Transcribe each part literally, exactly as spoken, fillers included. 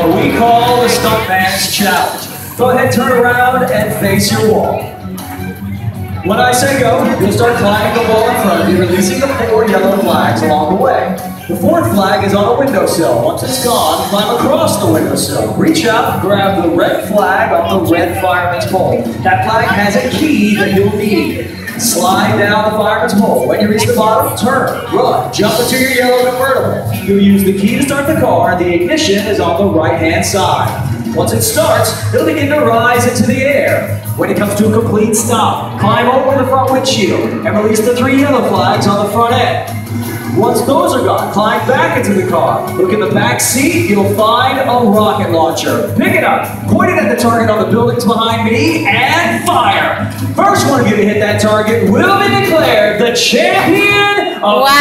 what we call the Stuntman's Challenge. Go ahead, turn around, and face your wall. When I say go, you'll start climbing the wall in front of you, releasing the four yellow flags along the way. The fourth flag is on a windowsill. Once it's gone, climb across the windowsill. Reach out and grab the red flag on the red fireman's pole. That flag has a key that you'll need. Slide down the fireman's pole. When you reach the bottom, turn, run, jump into your yellow convertible. You'll use the key to start the car. The ignition is on the right-hand side. Once it starts, it'll begin to rise into the air. When it comes to a complete stop, climb over the front windshield and release the three yellow flags on the front end. Once those are gone, climb back into the car. Look in the back seat, you'll find a rocket launcher. Pick it up, point it at the target on the buildings behind me, and fire. First one of you to hit that target will be declared the champion of wow.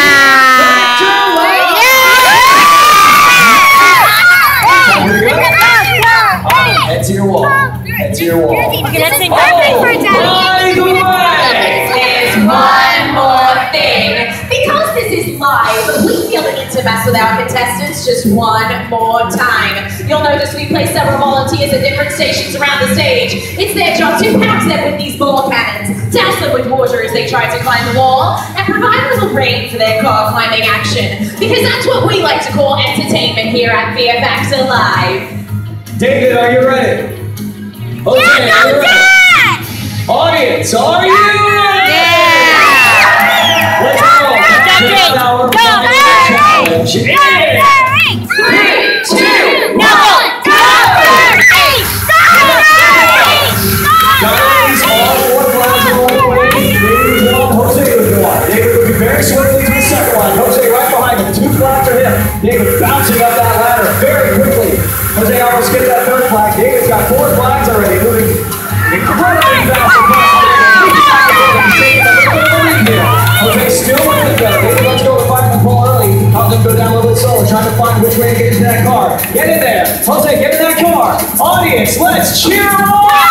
Head to your wall. Head to your wall. Let's sing oh, for Daddy. By the way, there's one more thing. Because this is live, we feel the need to mess with our contestants just one more time. You'll notice we place several volunteers at different stations around the stage. It's their job to pounce them with these ball cannons, douse them with water as they try to climb the wall, and provide a little rain for their car climbing action. Because that's what we like to call entertainment here at V F X Alive. David, are you ready? Okay, yeah, are you ready? Audience, are you ready? Yeah! Let's go! This our challenge is three, two, one, go! Guys, all four flags are on the way. David one, Jose was the one. David will be very swiftly to the second one. Jose right behind him. Two flags are him. David bouncing up that ladder very quickly. Jose almost skipped that third flag. David's got four flags already, moving incredibly fast. Jose still with it though. David, let's go to find the ball early. How's him go down a little bit slower, trying to find which way to get into that car. Get in there. Jose, get in that car. Audience, let's cheer him on!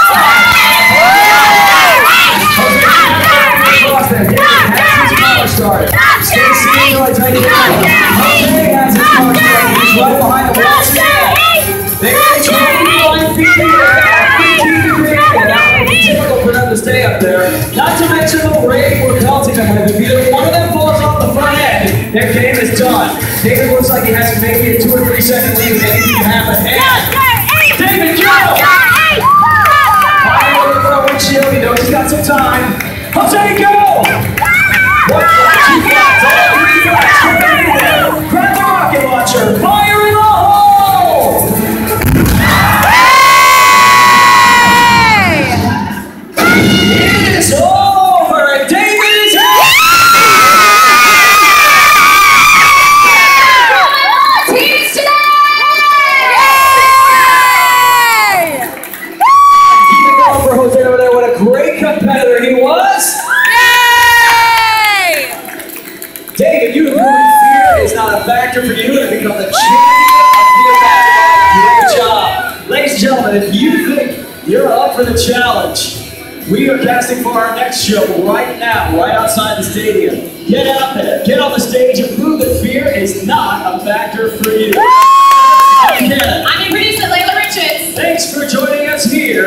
Jose, across there. David has his car started. Stay seated until I tell you to go. Jose has his car started. He's right behind the wall. They're trying to find feet in It's difficult for them to stay up there. Not to mention the rain we're pelting them with. If either one of them falls off the front end, their game is done. David looks like he has maybe a two or three second lead. Maybe he can have a hand. David, go! Fire over the front windshield. He knows he's got some time. Jose, go! One flash, two flash, all three flash. Get in there. Grab the rocket launcher. Fire in the hole! It's over! David is out! Teams today! Keep it going for Jose over there. What a great competitor he was! Yay! David, you have proven fear is not a factor for you to become the champion of fear basketball. Great job. Ladies and gentlemen, if you think you're up for the challenge, we are casting for our next show right now, right outside the stadium. Get out there, get on the stage, and prove that fear is not a factor for you. I'm your producer, Layla Richards. Thanks for joining us here.